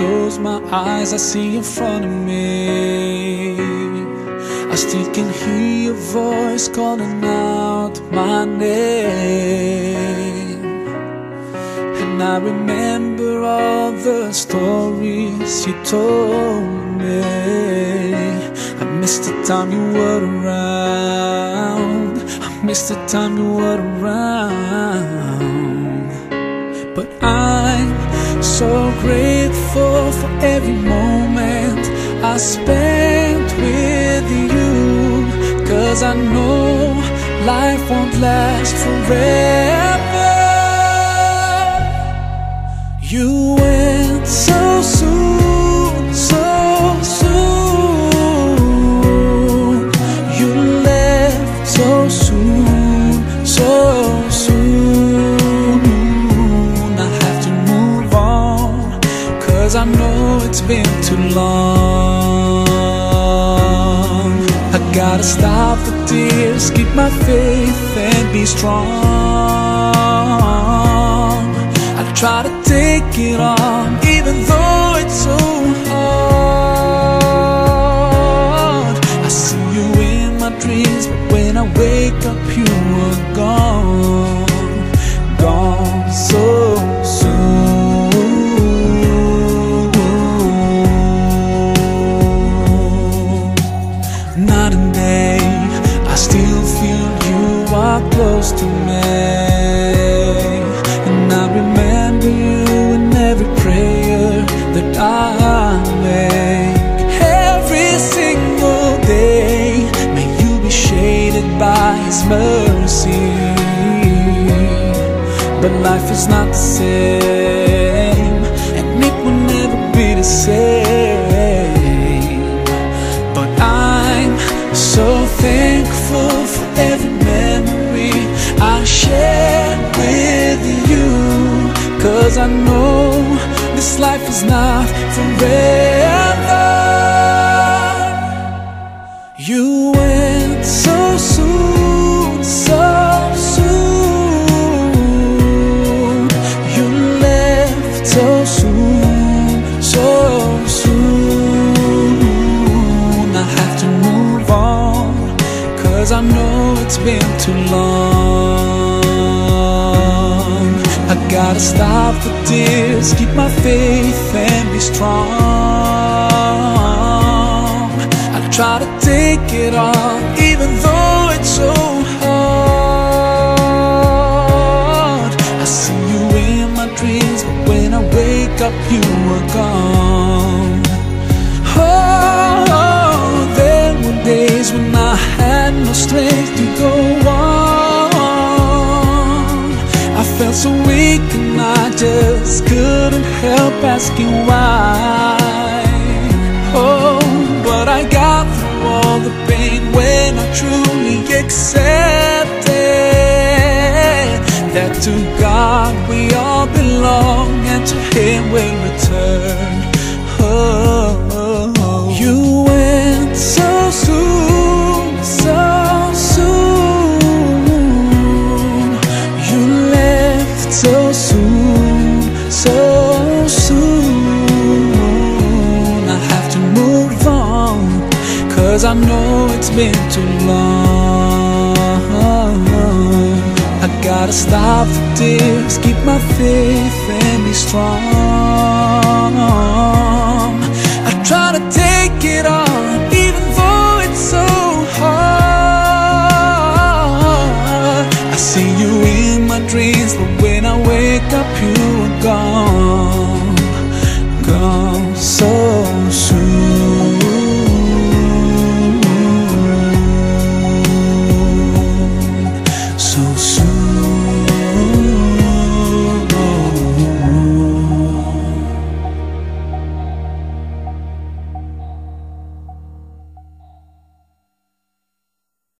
close my eyes, I see in front of me. I still can hear your voice calling out my name. And I remember all the stories you told me. I miss the time you were around. I miss the time you were around. But I'm so grateful for every moment I spent with you, 'cause I know life won't last forever. You went so soon, so soon. You left so soon, so soon. I have to move on, 'cause I know it's been too long. I gotta stop the tears, keep my faith and be strong. I try to take it on, even though it's so hard. I see you in my dreams, but when I wake up you are gone, gone so soon. Night and day, I still feel you are close to me. I remember you in every prayer that I make. Every single day, may you be shaded by His mercy. But life is not the same, and it will never be the same. But I'm so thankful for every memory I shared with you, 'cause I know this life is not forever. You went so soon, so soon. You left so soon, so soon. I have to move on, 'cause I know it's been too long. I gotta stop the tears, keep my faith and be strong. I try to take it on, even though it's so hard. I see you in my dreams, but when I wake up you are gone. Oh, there were days when I had no strength to go on. I felt so weak and I just couldn't help asking why. Oh, but I got through all the pain when I truly accepted that to God we all belong, and to Him we'll return. Oh, you went so soon, so soon. You left so soon, so soon. I have to move on, 'cause I know it's been too long. I gotta stop the tears, keep my faith and be strong. I try to take it on, even though it's so hard. I see you in my dreams, but when I wake up you are gone, gone so